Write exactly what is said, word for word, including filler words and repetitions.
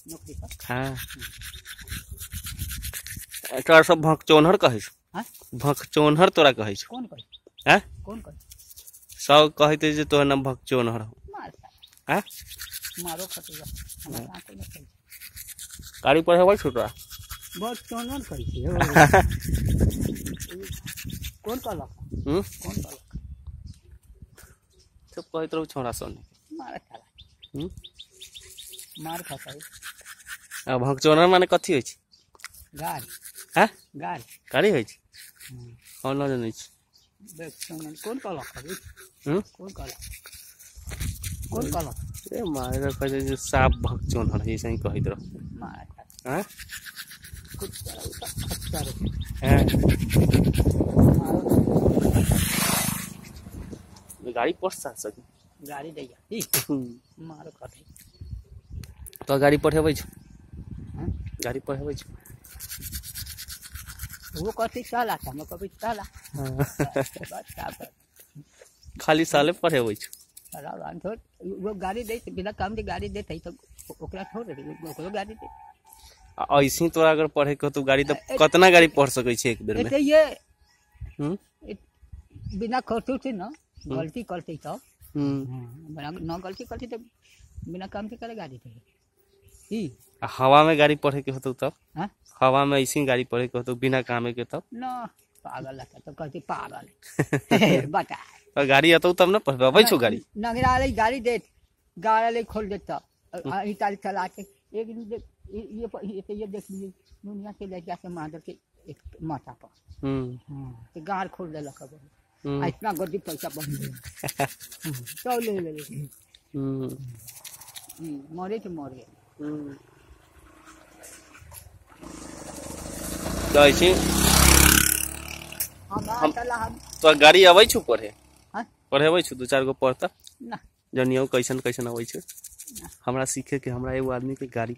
नौकरी पर। हाँ तोरा सब भगचोनहर कहे छो। हाँ भगचोनहर तोरा कहे छो। कौन कहे? हैं कौन कहे? सब कहते जे तोहर नाम भगचोनहर हो। मार हैं मारो खतरा हमरा का कोई नहीं। गाड़ी पर है छोटा बहुत चोनर कहे छी कौन कहलक? हम्म कौन कहलक? सब कहत रहो छोरा सन मार खाला हम्म मार खाता है। आ भगचोनहर माने कथी होय छै? गाड़ी हैं गाड़ी गाड़ी होय छै। हम्म हम न जानै छी। देख चोनर कौन कहलक? हम्म कौन कहलक? कौन कहलक? ए मारे कहे जे साफ भगचोनहर है ऐसे ही कहत रहो। मार खाता हैं कुछ करो खच्चर हैं मारो गाड़ी पर सा सकी गाड़ी दैया ई मारो खाते तो गाड़ी पढ़ेबै छ। हां गाड़ी पढ़ेबै छ। वो कहते चला था हम कभी चला बस का खाली साले पढ़ेबै छ। चला रान थोड़ वो गाड़ी दे बिना काम के गाड़ी दे तो ओकरा छोड़ दे ओकरो गाड़ी दे। ऐसे ही तोरा अगर पढ़े के तो गाड़ी तो कितना गाड़ी पढ़ सकै छै एक बेर में? एते ये हम्म बिना खर्चो से ना गलती करते तो हम्म बिना ना गलती करते तो बिना काम के करे गाड़ी दे ई हवा में गाड़ी पढ़े के होतो तब? हां हवा में ऐसे ही गाड़ी पढ़े के होतो बिना कामे के तब? ना पागल है तो कहते पागल बता तो गाड़ी आतो तब ना पढ़बै छो गाड़ी? नगरा वाली गाड़ी दे गाड़ी ले खोल देता ई ताल चला के एक दिन देख ये ये ये देख लीजिए दुनिया के ले जाके मादर के एक माथा पर हम्म हां तो गाड़ खोल देलक अब हम्म इतना गड्डी पैसा बन गया तो ले ले हम्म मरे तो मरे हम्म तो ऐसे हम चला हम तो गाड़ी आबै छौ पढ़े? हां पढ़ेबै छौ दो चार गो पढ़ता ना जनियो कैसन कैसन आबै छै हमरा सीखे के। हमरा एगो आदमी के गाड़ी